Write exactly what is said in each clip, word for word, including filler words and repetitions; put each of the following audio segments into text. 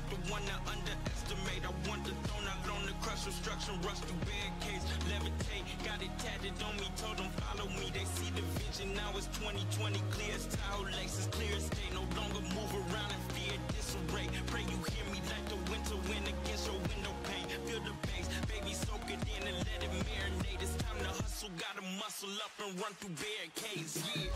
the one to underestimate. I want the throne, I loan the crush, obstruction, rush through barricades, levitate. Got it tatted on me, told them follow me. They see the vision, now it's twenty twenty, clear as Tahoe laces, clear as day. No longer move around in fear, disarray. Pray you hear me like the winter wind against your window pane. Feel the bass, baby, soak it in and let it marinate. It's time to hustle, gotta muscle up and run through barricades, yeah.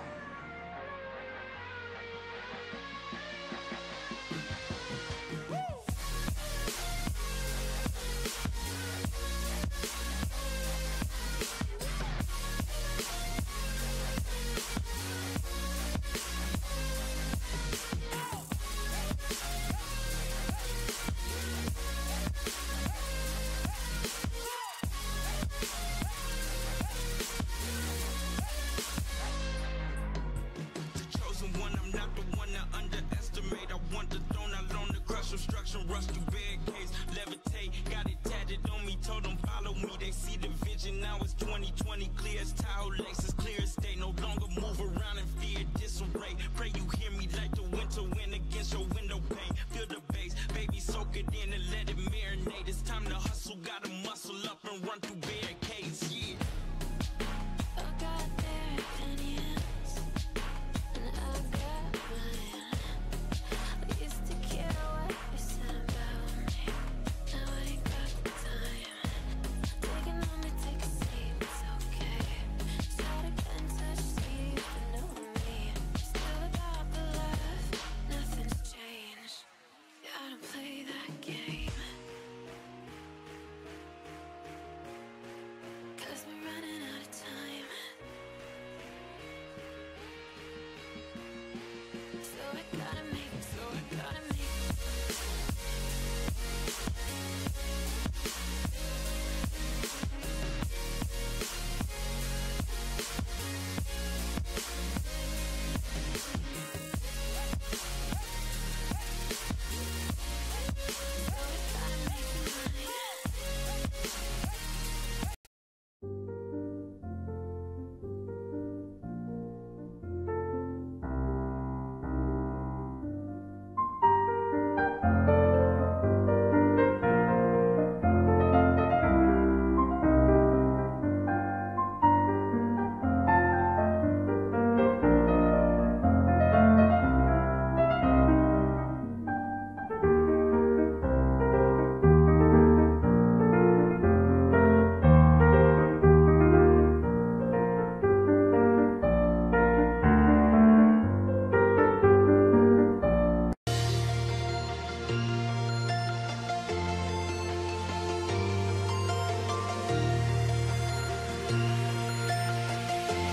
Obstruction, rush through barricades, levitate. Got it tatted on me, told them follow me. They see the vision, now it's twenty twenty, clear as Tahoe laces, clear as day. No longer move around in fear, disarray. Pray you hear me like the winter wind against your window pane. Feel the bass, baby, soak it in and let it marinate. It's time to hustle, gotta muscle up and run through barricades, yeah. I got their opinions, and I got mine. I used to care what you said about me. Now I ain't got the time. Taking on me, take a seat, it's okay. Start again, touch sleep, but know me. Still about the love, nothing's changed. Yeah, I don't play that game. 'Cause we're running out of time. So I gotta make, so I gotta make.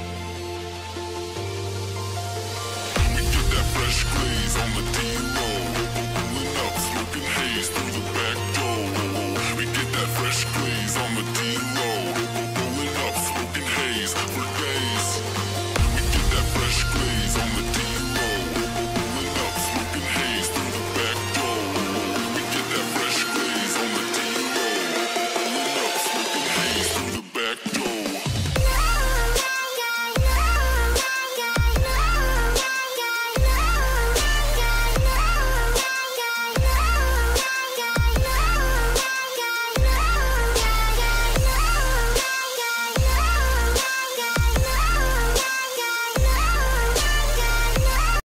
On the D-roll.